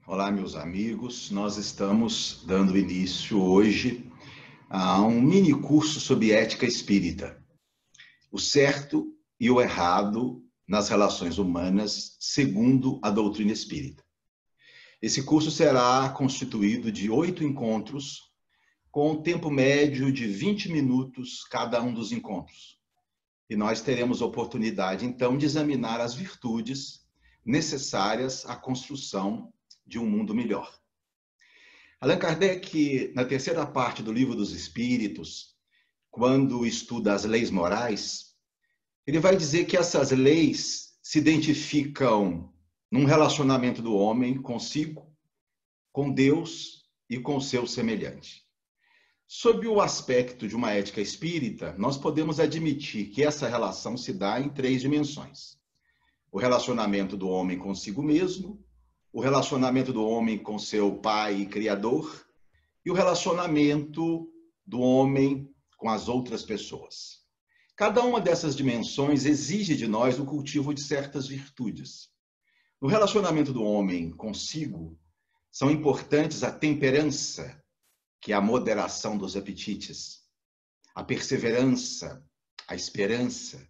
Olá, meus amigos. Nós estamos dando início hoje a um mini curso sobre ética espírita. O certo e o errado nas relações humanas, segundo a doutrina espírita. Esse curso será constituído de 8 encontros, com um tempo médio de 20 minutos cada um dos encontros. E nós teremos oportunidade, então, de examinar as virtudes necessárias à construção de um mundo melhor. Allan Kardec, na terceira parte do Livro dos Espíritos, quando estuda as leis morais, ele vai dizer que essas leis se identificam num relacionamento do homem consigo, com Deus e com o seu semelhante. Sob o aspecto de uma ética espírita, nós podemos admitir que essa relação se dá em 3 dimensões. O relacionamento do homem consigo mesmo, o relacionamento do homem com seu pai e criador e o relacionamento do homem com as outras pessoas. Cada uma dessas dimensões exige de nós o cultivo de certas virtudes. No relacionamento do homem consigo, são importantes a temperança, que é a moderação dos apetites, a perseverança, a esperança.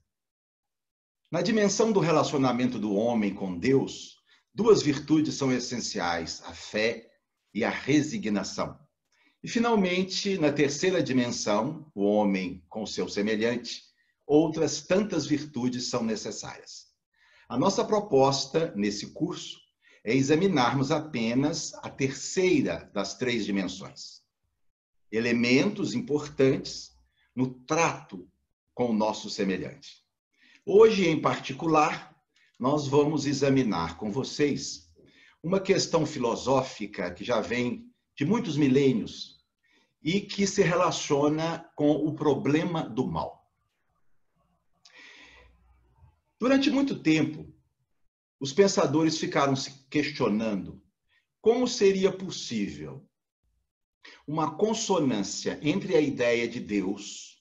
Na dimensão do relacionamento do homem com Deus, 2 virtudes são essenciais, a fé e a resignação. E, finalmente, na terceira dimensão, o homem com seu semelhante, outras tantas virtudes são necessárias. A nossa proposta nesse curso é examinarmos apenas a terceira das 3 dimensões. Elementos importantes no trato com o nosso semelhante. Hoje, em particular, nós vamos examinar com vocês uma questão filosófica que já vem de muitos milênios e que se relaciona com o problema do mal. Durante muito tempo, os pensadores ficaram se questionando como seria possível uma consonância entre a ideia de Deus,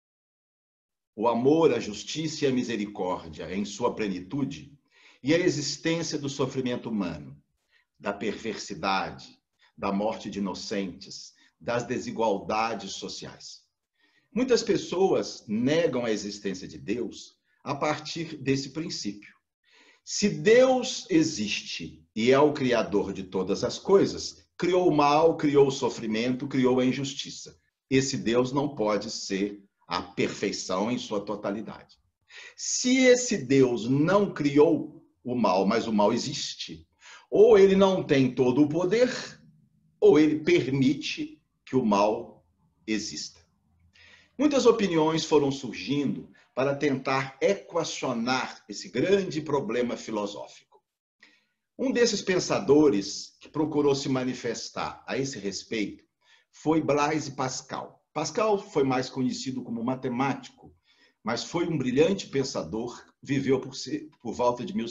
o amor, a justiça e a misericórdia em sua plenitude, e a existência do sofrimento humano, da perversidade, da morte de inocentes, das desigualdades sociais. Muitas pessoas negam a existência de Deus a partir desse princípio. Se Deus existe e é o criador de todas as coisas, criou o mal, criou o sofrimento, criou a injustiça. Esse Deus não pode ser a perfeição em sua totalidade. Se esse Deus não criou o mal, mas o mal existe, ou ele não tem todo o poder, ou ele permite que o mal exista. Muitas opiniões foram surgindo para tentar equacionar esse grande problema filosófico. Um desses pensadores que procurou se manifestar a esse respeito foi Blaise Pascal. Pascal foi mais conhecido como matemático, mas foi um brilhante pensador, viveu por volta de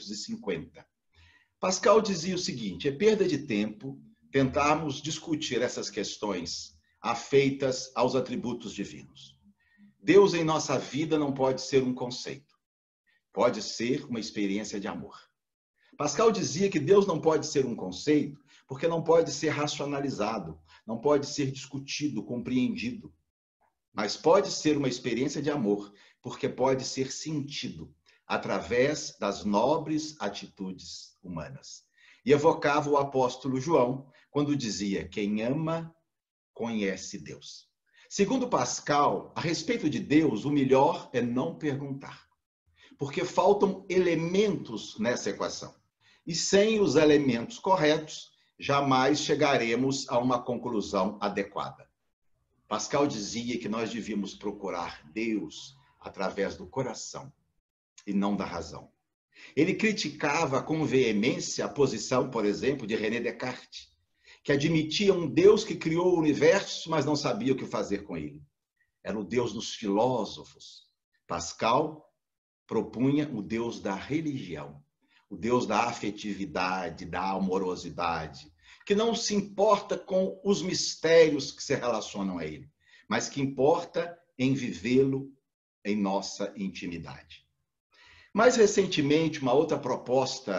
1650. Pascal dizia o seguinte: é perda de tempo tentarmos discutir essas questões afeitas aos atributos divinos. Deus em nossa vida não pode ser um conceito, pode ser uma experiência de amor. Pascal dizia que Deus não pode ser um conceito porque não pode ser racionalizado, não pode ser discutido, compreendido, mas pode ser uma experiência de amor porque pode ser sentido através das nobres atitudes humanas. E evocava o apóstolo João quando dizia: quem ama, conhece Deus. Segundo Pascal, a respeito de Deus, o melhor é não perguntar, porque faltam elementos nessa equação. E sem os elementos corretos, jamais chegaremos a uma conclusão adequada. Pascal dizia que nós devíamos procurar Deus através do coração e não da razão. Ele criticava com veemência a posição, por exemplo, de René Descartes, que admitia um Deus que criou o universo, mas não sabia o que fazer com ele. Era o Deus dos filósofos. Pascal propunha o Deus da religião, o Deus da afetividade, da amorosidade, que não se importa com os mistérios que se relacionam a ele, mas que importa em vivê-lo em nossa intimidade. Mais recentemente, uma outra proposta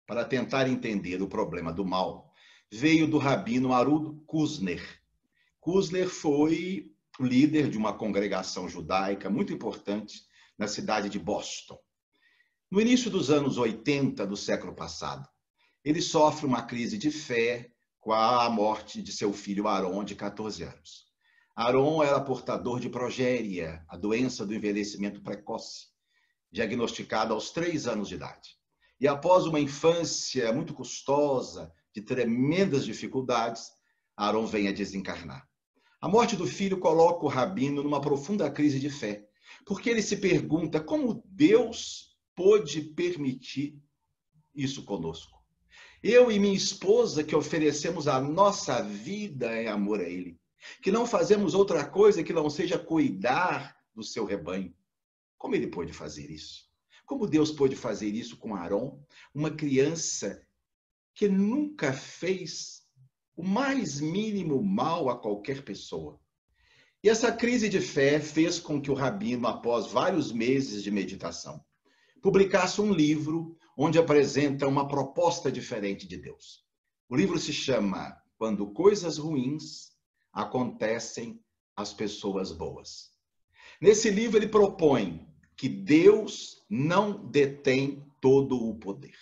para tentar entender o problema do mal veio do rabino Haroldo Kushner. Kushner foi o líder de uma congregação judaica muito importante na cidade de Boston. No início dos anos 80 do século passado, ele sofre uma crise de fé com a morte de seu filho Aaron, de 14 anos. Aaron era portador de progéria, a doença do envelhecimento precoce, diagnosticada aos 3 anos de idade. E após uma infância muito custosa, de tremendas dificuldades, Aaron vem a desencarnar. A morte do filho coloca o rabino numa profunda crise de fé, porque ele se pergunta como Deus pôde permitir isso conosco. Eu e minha esposa que oferecemos a nossa vida em amor a Ele, que não fazemos outra coisa que não seja cuidar do seu rebanho. Como Ele pôde fazer isso? Como Deus pôde fazer isso com Aaron, uma criança que nunca fez o mais mínimo mal a qualquer pessoa? E essa crise de fé fez com que o rabino, após vários meses de meditação, publicasse um livro onde apresenta uma proposta diferente de Deus. O livro se chama Quando Coisas Ruins Acontecem às Pessoas Boas. Nesse livro ele propõe que Deus não detém todo o poder.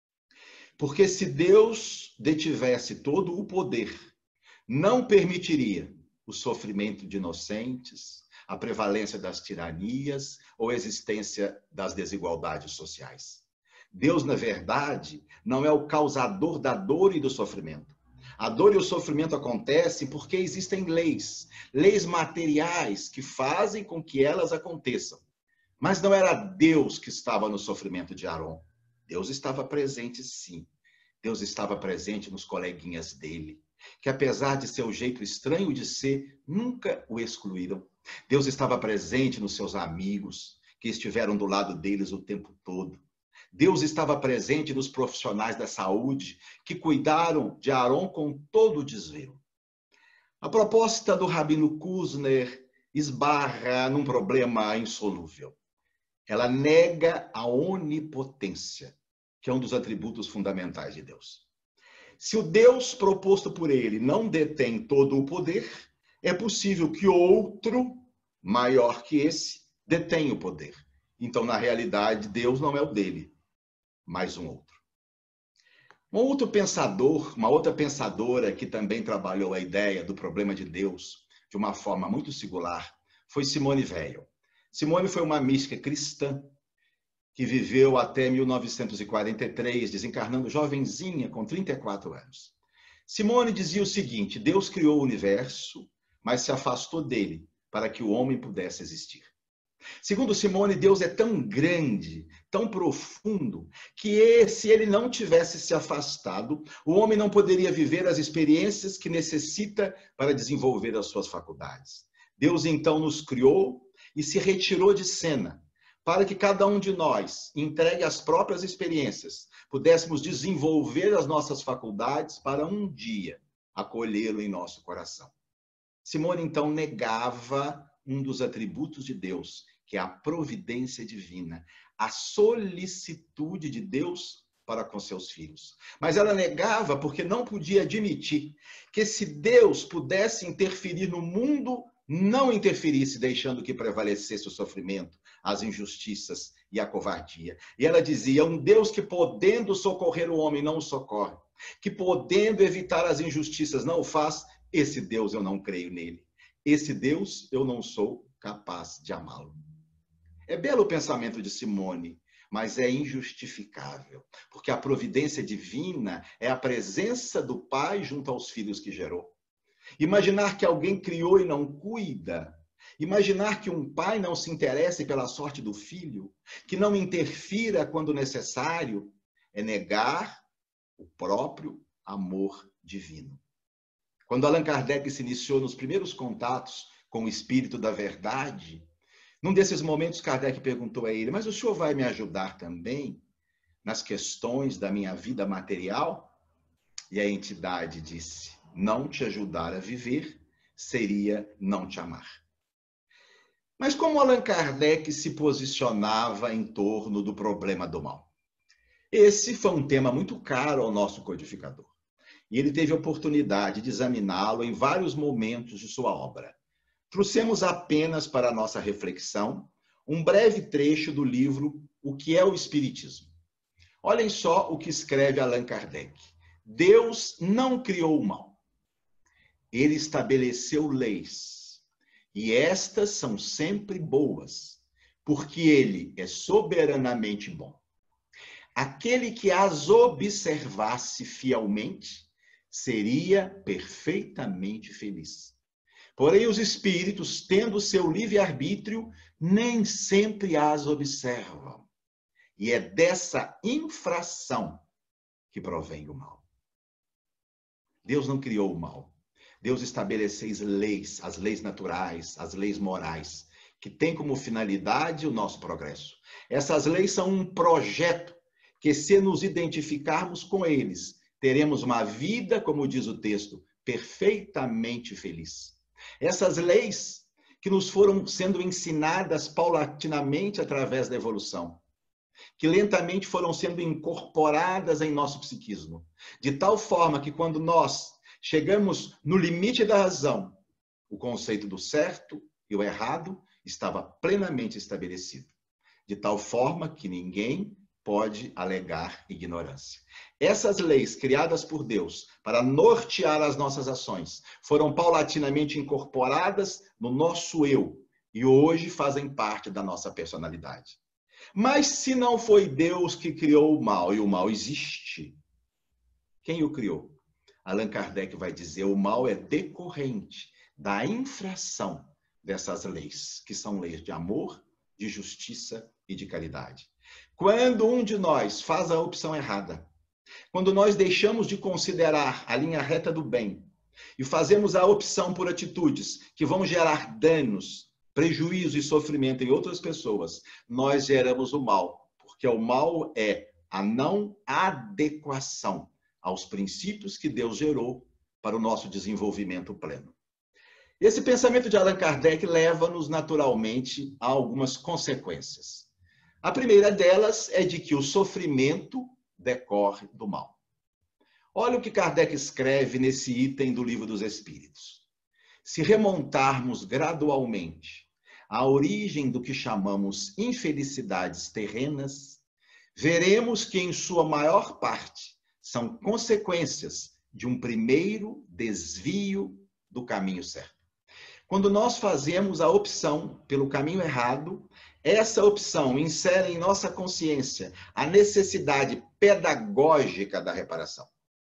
Porque se Deus detivesse todo o poder, não permitiria o sofrimento de inocentes, a prevalência das tiranias ou a existência das desigualdades sociais. Deus, na verdade, não é o causador da dor e do sofrimento. A dor e o sofrimento acontecem porque existem leis, leis materiais que fazem com que elas aconteçam. Mas não era Deus que estava no sofrimento de Aaron. Deus estava presente, sim. Deus estava presente nos coleguinhas dele, que apesar de seu jeito estranho de ser, nunca o excluíram. Deus estava presente nos seus amigos, que estiveram do lado deles o tempo todo. Deus estava presente nos profissionais da saúde, que cuidaram de Aaron com todo o desvelo. A proposta do rabino Kushner esbarra num problema insolúvel. Ela nega a onipotência, que é um dos atributos fundamentais de Deus. Se o Deus proposto por ele não detém todo o poder, é possível que outro, maior que esse, detenha o poder. Então, na realidade, Deus não é o dele, mas um outro. Um outro pensador, uma outra pensadora que também trabalhou a ideia do problema de Deus de uma forma muito singular foi Simone Weil. Simone foi uma mística cristã que viveu até 1943, desencarnando jovenzinha, com 34 anos. Simone dizia o seguinte: Deus criou o universo, mas se afastou dele para que o homem pudesse existir. Segundo Simone, Deus é tão grande, tão profundo, que se ele não tivesse se afastado, o homem não poderia viver as experiências que necessita para desenvolver as suas faculdades. Deus então nos criou e se retirou de cena, para que cada um de nós, entregue as próprias experiências, pudéssemos desenvolver as nossas faculdades para um dia acolhê-lo em nosso coração. Simone, então, negava um dos atributos de Deus, que é a providência divina, a solicitude de Deus para com seus filhos. Mas ela negava porque não podia admitir que se Deus pudesse interferir no mundo, não interferisse, deixando que prevalecesse o sofrimento, as injustiças e a covardia. E ela dizia: um Deus que podendo socorrer o homem não o socorre, que podendo evitar as injustiças não o faz, esse Deus eu não creio nele. Esse Deus eu não sou capaz de amá-lo. É belo o pensamento de Simone, mas é injustificável, porque a providência divina é a presença do Pai junto aos filhos que gerou. Imaginar que alguém criou e não cuida, imaginar que um pai não se interesse pela sorte do filho, que não interfira quando necessário, é negar o próprio amor divino. Quando Allan Kardec se iniciou nos primeiros contatos com o Espírito da Verdade, num desses momentos Kardec perguntou a ele: mas o senhor vai me ajudar também nas questões da minha vida material? E a entidade disse: não te ajudar a viver seria não te amar. Mas como Allan Kardec se posicionava em torno do problema do mal? Esse foi um tema muito caro ao nosso codificador. E ele teve a oportunidade de examiná-lo em vários momentos de sua obra. Trouxemos apenas para a nossa reflexão um breve trecho do livro O que é o Espiritismo. Olhem só o que escreve Allan Kardec. Deus não criou o mal. Ele estabeleceu leis. E estas são sempre boas, porque ele é soberanamente bom. Aquele que as observasse fielmente seria perfeitamente feliz. Porém, os espíritos, tendo seu livre-arbítrio, nem sempre as observam. E é dessa infração que provém o mal. Deus não criou o mal. Deus estabeleceu leis, as leis naturais, as leis morais, que têm como finalidade o nosso progresso. Essas leis são um projeto que, se nos identificarmos com eles, teremos uma vida, como diz o texto, perfeitamente feliz. Essas leis que nos foram sendo ensinadas paulatinamente através da evolução, que lentamente foram sendo incorporadas em nosso psiquismo, de tal forma que quando nós chegamos no limite da razão, o conceito do certo e o errado estava plenamente estabelecido, de tal forma que ninguém pode alegar ignorância. Essas leis criadas por Deus para nortear as nossas ações foram paulatinamente incorporadas no nosso eu e hoje fazem parte da nossa personalidade. Mas se não foi Deus que criou o mal e o mal existe, quem o criou? Allan Kardec vai dizer: o mal é decorrente da infração dessas leis, que são leis de amor, de justiça e de caridade. Quando um de nós faz a opção errada, quando nós deixamos de considerar a linha reta do bem e fazemos a opção por atitudes que vão gerar danos, prejuízo e sofrimento em outras pessoas, nós geramos o mal, porque o mal é a não adequação aos princípios que Deus gerou para o nosso desenvolvimento pleno. Esse pensamento de Allan Kardec leva-nos naturalmente a algumas consequências. A primeira delas é de que o sofrimento decorre do mal. Olha o que Kardec escreve nesse item do Livro dos Espíritos. Se remontarmos gradualmente à origem do que chamamos infelicidades terrenas, veremos que, em sua maior parte, são consequências de um primeiro desvio do caminho certo. Quando nós fazemos a opção pelo caminho errado, essa opção insere em nossa consciência a necessidade pedagógica da reparação.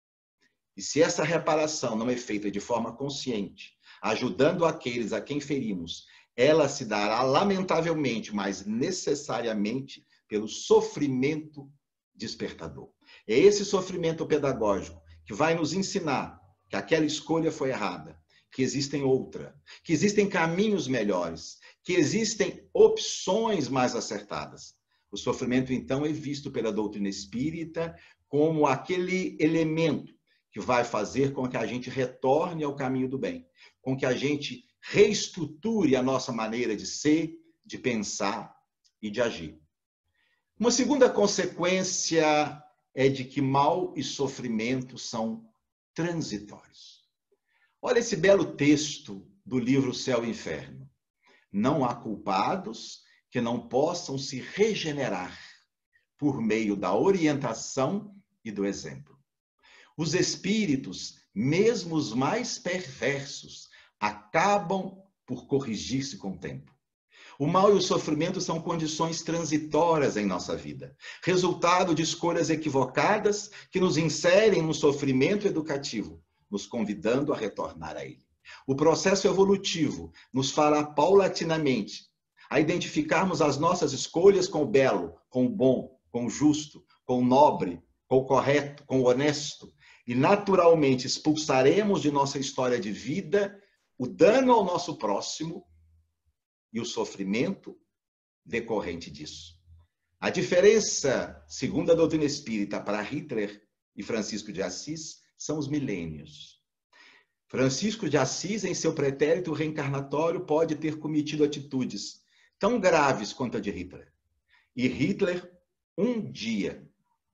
E se essa reparação não é feita de forma consciente, ajudando aqueles a quem ferimos, ela se dará lamentavelmente, mas necessariamente pelo sofrimento despertador. É esse sofrimento pedagógico que vai nos ensinar que aquela escolha foi errada, que existem outra, que existem caminhos melhores, que existem opções mais acertadas. O sofrimento, então, é visto pela doutrina espírita como aquele elemento que vai fazer com que a gente retorne ao caminho do bem, com que a gente reestruture a nossa maneira de ser, de pensar e de agir. Uma segunda consequência é de que mal e sofrimento são transitórios. Olha esse belo texto do livro Céu e Inferno. Não há culpados que não possam se regenerar por meio da orientação e do exemplo. Os espíritos, mesmo os mais perversos, acabam por corrigir-se com o tempo. O mal e o sofrimento são condições transitórias em nossa vida, resultado de escolhas equivocadas que nos inserem no sofrimento educativo, nos convidando a retornar a ele. O processo evolutivo nos fará paulatinamente a identificarmos as nossas escolhas com o belo, com o bom, com o justo, com o nobre, com o correto, com o honesto, e naturalmente expulsaremos de nossa história de vida o dano ao nosso próximo e o sofrimento decorrente disso. A diferença, segundo a doutrina espírita, para Hitler e Francisco de Assis, são os milênios. Francisco de Assis, em seu pretérito reencarnatório, pode ter cometido atitudes tão graves quanto a de Hitler. E Hitler, um dia,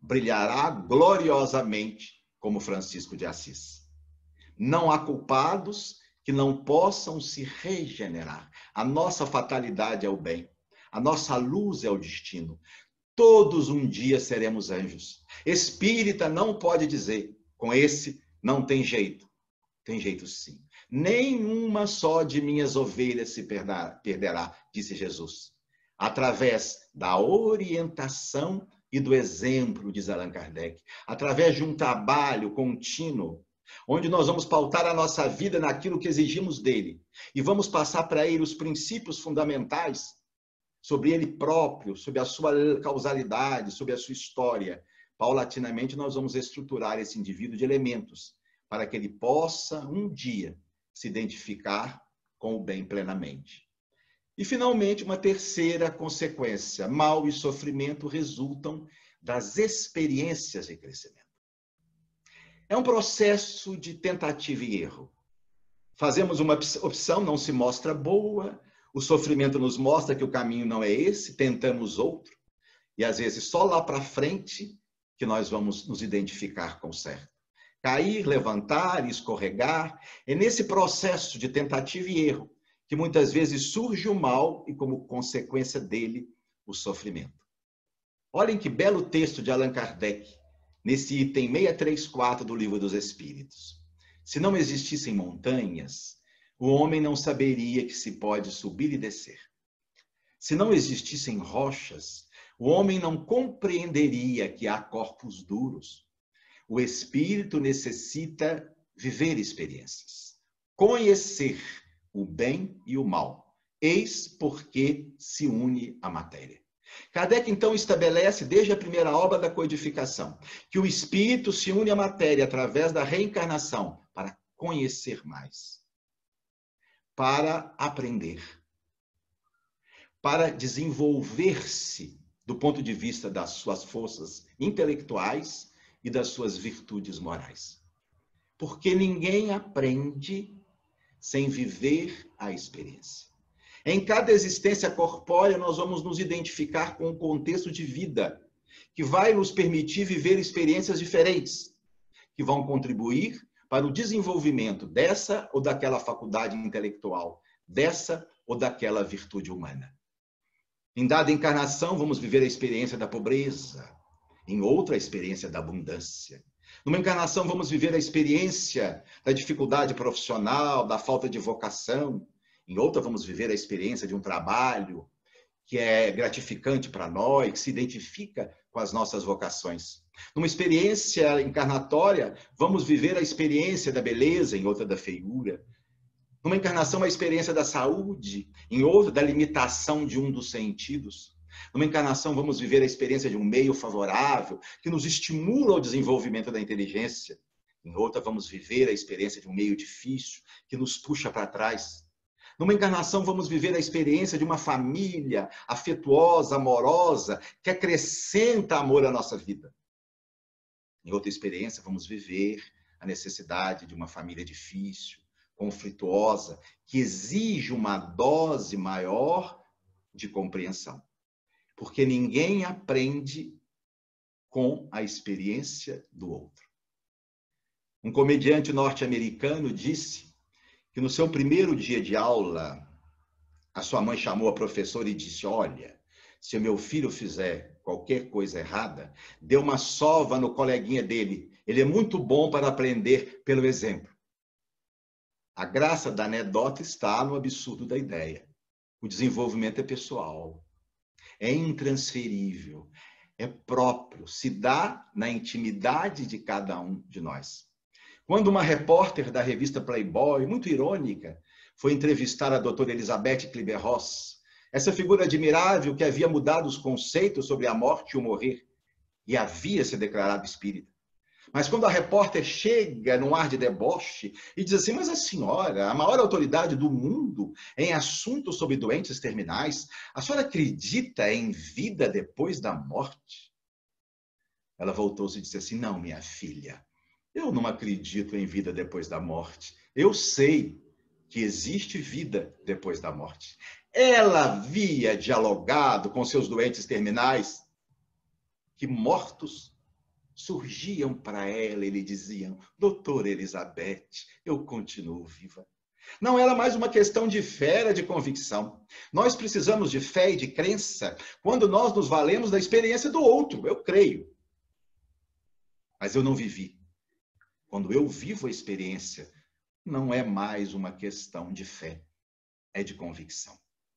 brilhará gloriosamente como Francisco de Assis. Não há culpados que não possam se regenerar. A nossa fatalidade é o bem. A nossa luz é o destino. Todos um dia seremos anjos. Espírita não pode dizer, com esse não tem jeito. Tem jeito sim. Nenhuma só de minhas ovelhas se perderá, disse Jesus. Através da orientação e do exemplo, diz Allan Kardec. Através de um trabalho contínuo, onde nós vamos pautar a nossa vida naquilo que exigimos dele. E vamos passar para ele os princípios fundamentais sobre ele próprio, sobre a sua causalidade, sobre a sua história. Paulatinamente, nós vamos estruturar esse indivíduo de elementos para que ele possa, um dia, se identificar com o bem plenamente. E, finalmente, uma terceira consequência. Mal e sofrimento resultam das experiências de crescimento. É um processo de tentativa e erro. Fazemos uma opção, não se mostra boa, o sofrimento nos mostra que o caminho não é esse, tentamos outro, e às vezes só lá para frente que nós vamos nos identificar com o certo. Cair, levantar, escorregar, é nesse processo de tentativa e erro que muitas vezes surge o mal e, como consequência dele, o sofrimento. Olhem que belo texto de Allan Kardec, nesse item 634 do Livro dos Espíritos. Se não existissem montanhas, o homem não saberia que se pode subir e descer. Se não existissem rochas, o homem não compreenderia que há corpos duros. O espírito necessita viver experiências, conhecer o bem e o mal. Eis porque se une à matéria. Kardec, então, estabelece, desde a primeira obra da codificação, que o espírito se une à matéria através da reencarnação para conhecer mais, para aprender, para desenvolver-se do ponto de vista das suas forças intelectuais e das suas virtudes morais. Porque ninguém aprende sem viver a experiência. Em cada existência corpórea, nós vamos nos identificar com um contexto de vida que vai nos permitir viver experiências diferentes, que vão contribuir para o desenvolvimento dessa ou daquela faculdade intelectual, dessa ou daquela virtude humana. Em dada encarnação, vamos viver a experiência da pobreza, em outra, a experiência da abundância. Numa encarnação, vamos viver a experiência da dificuldade profissional, da falta de vocação. Em outra, vamos viver a experiência de um trabalho que é gratificante para nós, que se identifica com as nossas vocações. Numa experiência encarnatória, vamos viver a experiência da beleza, em outra, da feiura. Numa encarnação, a experiência da saúde, em outra, da limitação de um dos sentidos. Numa encarnação, vamos viver a experiência de um meio favorável, que nos estimula ao desenvolvimento da inteligência. Em outra, vamos viver a experiência de um meio difícil, que nos puxa para trás. Numa encarnação, vamos viver a experiência de uma família afetuosa, amorosa, que acrescenta amor à nossa vida. Em outra experiência, vamos viver a necessidade de uma família difícil, conflituosa, que exige uma dose maior de compreensão. Porque ninguém aprende com a experiência do outro. Um comediante norte-americano disse que no seu primeiro dia de aula, a sua mãe chamou a professora e disse: olha, se o meu filho fizer qualquer coisa errada, dê uma sova no coleguinha dele. Ele é muito bom para aprender pelo exemplo. A graça da anedota está no absurdo da ideia. O desenvolvimento é pessoal, é intransferível, é próprio, se dá na intimidade de cada um de nós. Quando uma repórter da revista Playboy, muito irônica, foi entrevistar a doutora Elizabeth Kübler-Ross, essa figura admirável que havia mudado os conceitos sobre a morte e o morrer, e havia se declarado espírita. Mas quando a repórter chega num ar de deboche e diz assim: mas a senhora, a maior autoridade do mundo em assuntos sobre doentes terminais, a senhora acredita em vida depois da morte? Ela voltou-se e disse assim: não, minha filha, eu não acredito em vida depois da morte. Eu sei que existe vida depois da morte. Ela havia dialogado com seus doentes terminais que mortos surgiam para ela e lhe diziam: doutora Elizabeth, eu continuo viva. Não era mais uma questão de fé, era de convicção. Nós precisamos de fé e de crença quando nós nos valemos da experiência do outro. Eu creio, mas eu não vivi. Quando eu vivo a experiência, não é mais uma questão de fé, é de convicção.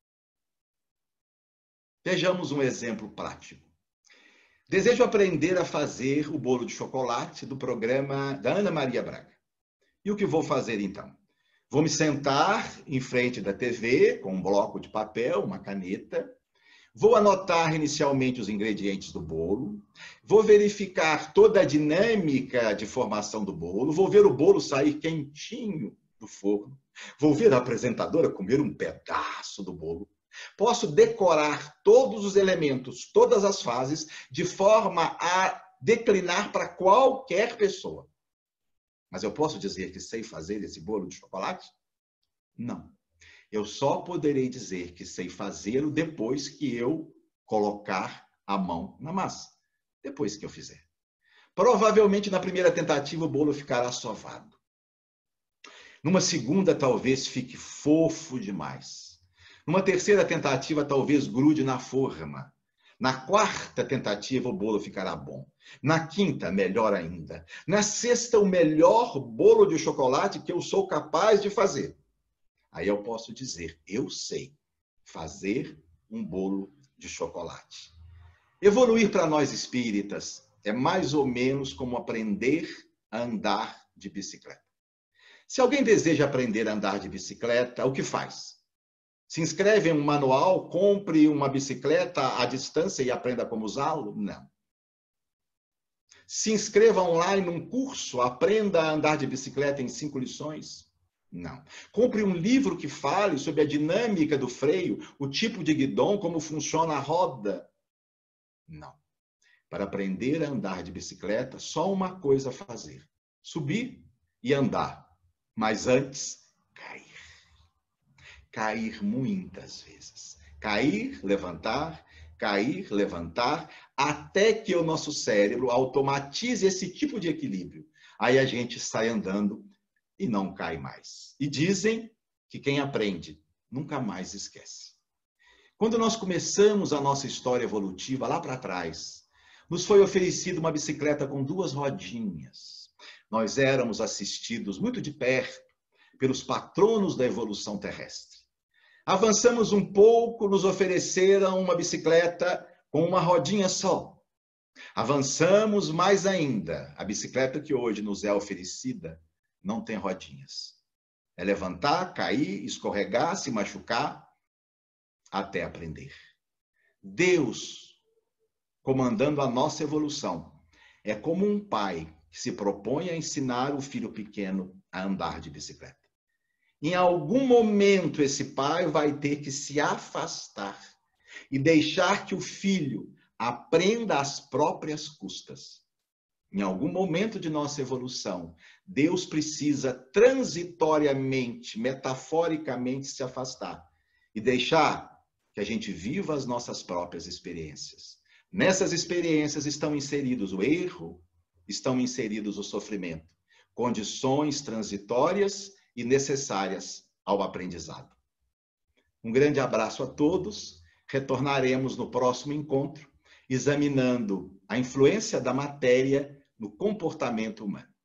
Vejamos um exemplo prático. Desejo aprender a fazer o bolo de chocolate do programa da Ana Maria Braga. E o que vou fazer então? Vou me sentar em frente da TV com um bloco de papel, uma caneta. Vou anotar inicialmente os ingredientes do bolo. Vou verificar toda a dinâmica de formação do bolo. Vou ver o bolo sair quentinho do forno. Vou ver a apresentadora comer um pedaço do bolo. Posso decorar todos os elementos, todas as fases, de forma a declinar para qualquer pessoa. Mas eu posso dizer que sei fazer esse bolo de chocolate? Não. Eu só poderei dizer que sei fazê-lo depois que eu colocar a mão na massa. Depois que eu fizer. Provavelmente, na primeira tentativa, o bolo ficará sovado. Numa segunda, talvez fique fofo demais. Numa terceira tentativa, talvez grude na forma. Na quarta tentativa, o bolo ficará bom. Na quinta, melhor ainda. Na sexta, o melhor bolo de chocolate que eu sou capaz de fazer. Aí eu posso dizer, eu sei fazer um bolo de chocolate. Evoluir para nós espíritas é mais ou menos como aprender a andar de bicicleta. Se alguém deseja aprender a andar de bicicleta, o que faz? Se inscreve em um manual, compre uma bicicleta à distância e aprenda como usá-lo? Não. Se inscreva online num curso, aprenda a andar de bicicleta em 5 lições? Não. Compre um livro que fale sobre a dinâmica do freio, o tipo de guidão, como funciona a roda? Não. Para aprender a andar de bicicleta, só uma coisa a fazer: subir e andar. Mas antes, cair. Cair muitas vezes. Cair, levantar, até que o nosso cérebro automatize esse tipo de equilíbrio. Aí a gente sai andando e não cai mais. E dizem que quem aprende nunca mais esquece. Quando nós começamos a nossa história evolutiva lá para trás, nos foi oferecida uma bicicleta com 2 rodinhas. Nós éramos assistidos muito de perto pelos patronos da evolução terrestre. Avançamos um pouco, nos ofereceram uma bicicleta com uma rodinha só. Avançamos mais ainda. A bicicleta que hoje nos é oferecida não tem rodinhas. É levantar, cair, escorregar, se machucar, até aprender. Deus, comandando a nossa evolução, é como um pai que se propõe a ensinar o filho pequeno a andar de bicicleta. Em algum momento, esse pai vai ter que se afastar e deixar que o filho aprenda às próprias custas. Em algum momento de nossa evolução, Deus precisa transitoriamente, metaforicamente se afastar e deixar que a gente viva as nossas próprias experiências. Nessas experiências estão inseridos o erro, estão inseridos o sofrimento, condições transitórias e necessárias ao aprendizado. Um grande abraço a todos. Retornaremos no próximo encontro, examinando a influência da matéria no comportamento humano.